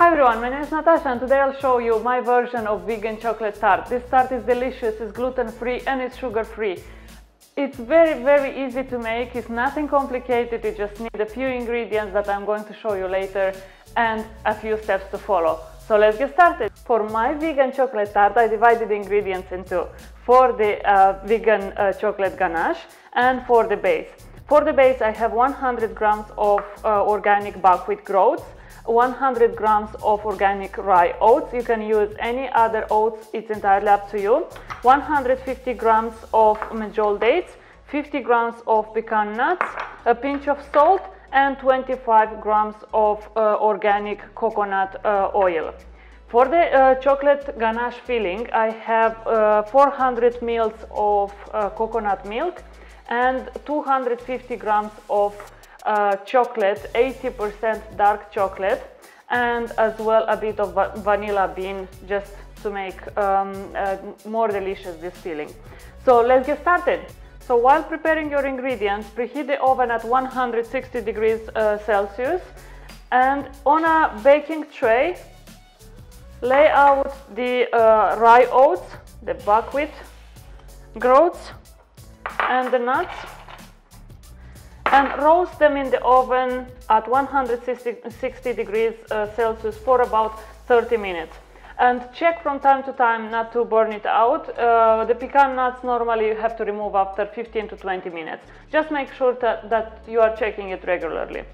Hi everyone, my name is Natasha and today I'll show you my version of vegan chocolate tart. This tart is delicious, it's gluten-free and it's sugar-free. It's very easy to make, it's nothing complicated, you just need a few ingredients that I'm going to show you later and a few steps to follow. So let's get started. For my vegan chocolate tart, I divided the ingredients into for the vegan chocolate ganache and for the base. For the base, I have 100 grams of organic buckwheat groats, 100 grams of organic rye oats. You can use any other oats, it's entirely up to you. 150 grams of medjool dates, 50 grams of pecan nuts, a pinch of salt, and 25 grams of organic coconut oil. For the chocolate ganache filling, I have 400 ml of coconut milk and 250 grams of chocolate, 80% dark chocolate, and as well a bit of vanilla bean just to make more delicious this filling. So let's get started. So while preparing your ingredients, preheat the oven at 160 degrees Celsius, and on a baking tray lay out the rye oats, the buckwheat groats and the nuts, and roast them in the oven at 160 degrees Celsius for about 30 minutes. And check from time to time not to burn it out. The pecan nuts normally you have to remove after 15 to 20 minutes. Just make sure that you are checking it regularly.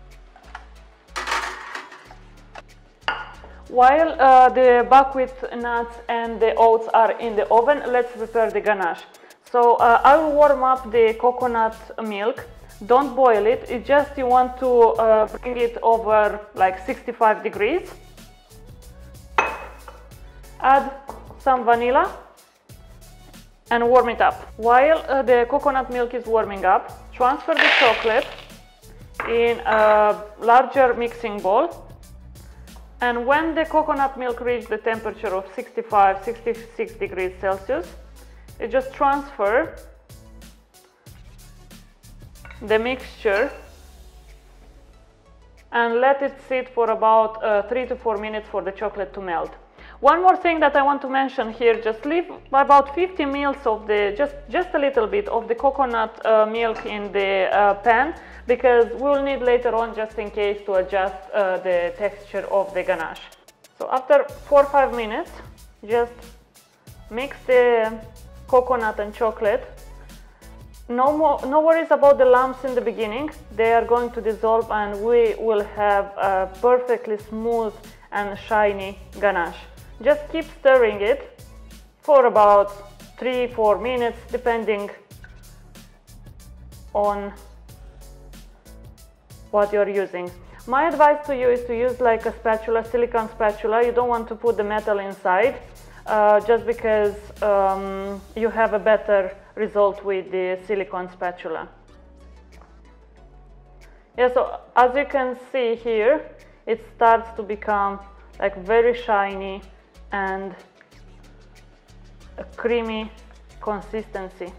While the buckwheat nuts and the oats are in the oven, let's prepare the ganache. So I will warm up the coconut milk. Don't boil it, it's just you want to bring it over like 65 degrees. Add some vanilla and warm it up. While the coconut milk is warming up, transfer the chocolate in a larger mixing bowl. And when the coconut milk reaches the temperature of 65-66 degrees Celsius, you just transfer the mixture and let it sit for about 3 to 4 minutes for the chocolate to melt. One more thing that I want to mention here, just leave about 50 ml of the, just a little bit of the coconut milk in the pan, because we'll need later on just in case to adjust the texture of the ganache. So after 4 or 5 minutes, just mix the coconut and chocolate. No worries about the lumps in the beginning, they are going to dissolve and we will have a perfectly smooth and shiny ganache. Just keep stirring it for about 3-4 minutes depending on what you're using. My advice to you is to use like a spatula, silicone spatula. You don't want to put the metal inside just because you have a better result with the silicone spatula. Yeah, so as you can see here, it starts to become like very shiny and a creamy consistency.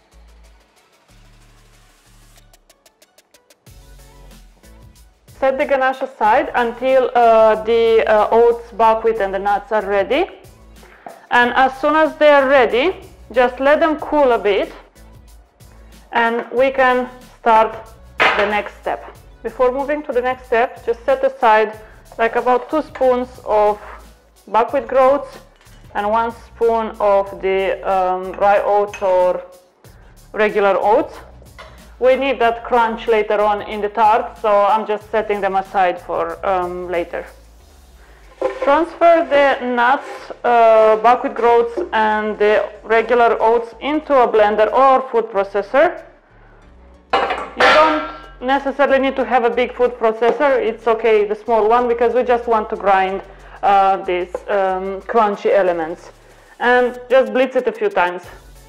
Set the ganache aside until the oats, buckwheat and the nuts are ready. And as soon as they are ready, just let them cool a bit and we can start the next step. Before moving to the next step, just set aside like about 2 spoons of buckwheat groats and 1 spoon of the rye oats or regular oats. We need that crunch later on in the tart, so I'm just setting them aside for later. Transfer the nuts, buckwheat groats and the regular oats into a blender or food processor. You don't necessarily need to have a big food processor, it's okay the small one, because we just want to grind these crunchy elements. And just blitz it a few times.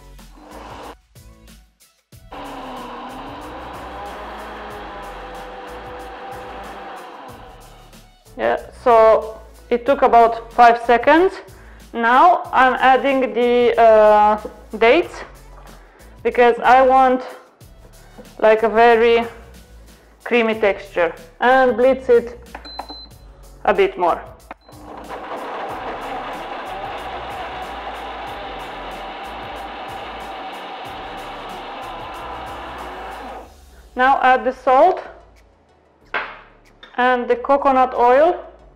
Yeah, so it took about 5 seconds. Now I'm adding the dates because I want like a very creamy texture, and blitz it a bit more. Now add the salt and the coconut oil.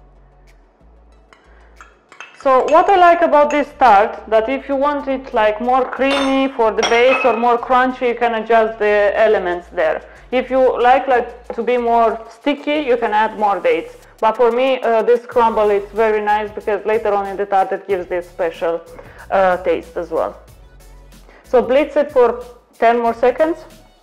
So what I like about this tart, that if you want it like more creamy for the base or more crunchy, you can adjust the elements there. If you like to be more sticky, you can add more dates. But for me, this crumble is very nice because later on in the tart it gives this special taste as well. So blitz it for 10 more seconds.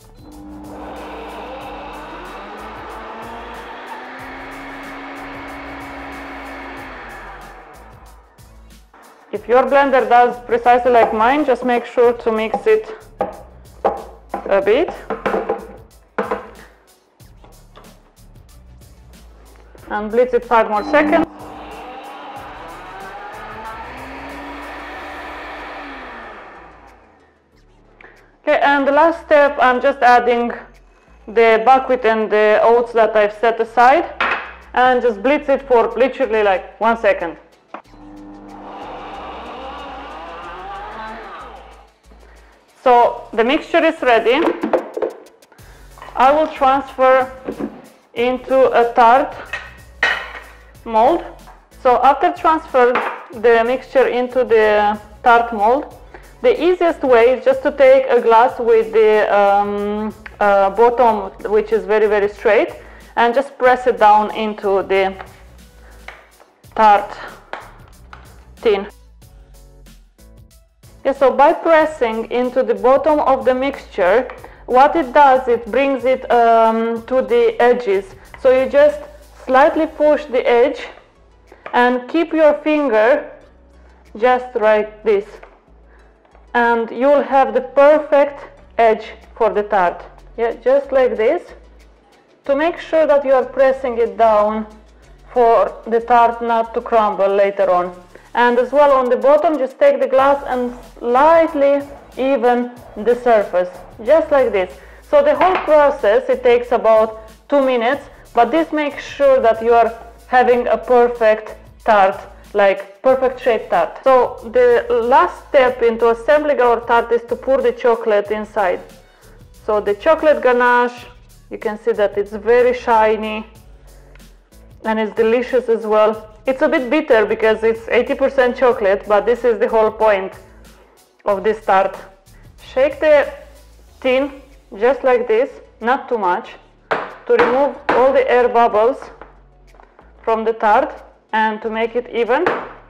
If your blender does precisely like mine, just make sure to mix it a bit. And blitz it 5 more seconds. Okay, and the last step, I'm just adding the buckwheat and the oats that I've set aside, and just blitz it for literally like 1 second. So the mixture is ready. I will transfer into a tart mold. So after transfer the mixture into the tart mold, the easiest way is just to take a glass with the bottom, which is very straight, and just press it down into the tart tin. Yeah, so by pressing into the bottom of the mixture, what it does, it brings it to the edges. So you just slightly push the edge and keep your finger just like this, and you'll have the perfect edge for the tart. Yeah, just like this, to make sure that you are pressing it down for the tart not to crumble later on. And as well on the bottom, just take the glass and slightly even the surface, just like this. So the whole process, it takes about 2 minutes, but this makes sure that you are having a perfect tart, like perfect shaped tart. So the last step into assembling our tart is to pour the chocolate inside. So the chocolate ganache, you can see that it's very shiny and it's delicious as well. It's a bit bitter because it's 80% chocolate, but this is the whole point of this tart. Shake the tin just like this, not too much, to remove all the air bubbles from the tart and to make it even.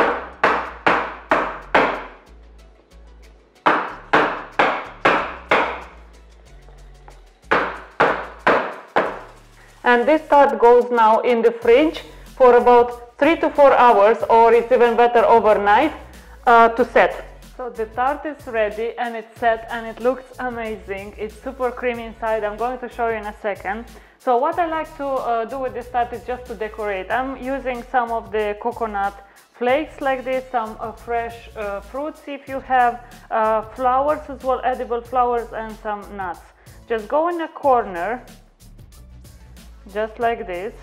And this tart goes now in the fridge for about 3 to 4 hours, or it's even better overnight, to set. So the tart is ready and it's set and it looks amazing. It's super creamy inside. I'm going to show you in a second. So what I like to do with this tart is just to decorate. I'm using some of the coconut flakes like this, some fresh fruits if you have, flowers as well, edible flowers, and some nuts. Just go in a corner, just like this,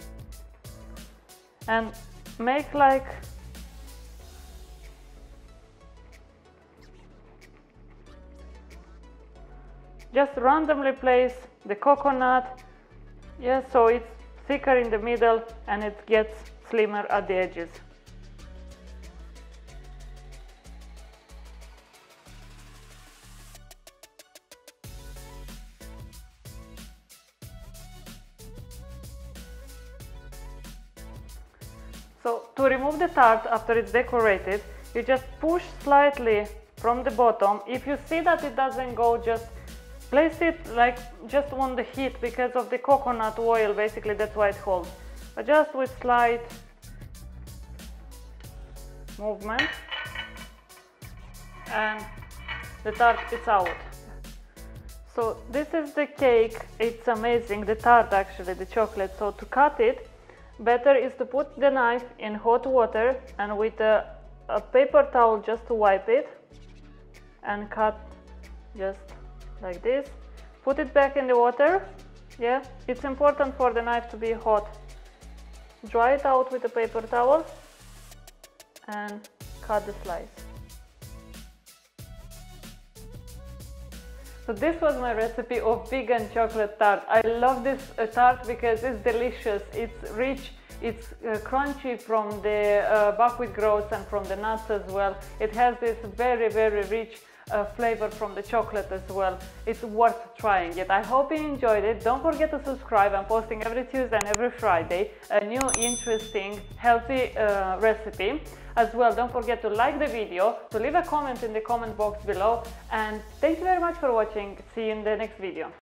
and make like just randomly place the coconut, yes, so it's thicker in the middle and it gets slimmer at the edges. So to remove the tart after it's decorated, you just push slightly from the bottom. If you see that it doesn't go, just place it like just on the heat because of the coconut oil, basically that's why it holds. But just with slight movement and the tart is out. So this is the cake, it's amazing, the tart actually, the chocolate. So to cut it, better is to put the knife in hot water and with a paper towel just to wipe it and cut just like this. Put it back in the water. Yeah, it's important for the knife to be hot. Dry it out with a paper towel and cut the slice. So this was my recipe of vegan chocolate tart. I love this tart because it's delicious, it's rich, it's crunchy from the buckwheat groats and from the nuts as well. It has this very, very rich flavor from the chocolate as well. It's worth trying it. I hope you enjoyed it. Don't forget to subscribe. I'm posting every Tuesday and every Friday a new interesting healthy recipe. As well, don't forget to like the video, to leave a comment in the comment box below, and thank you very much for watching. See you in the next video.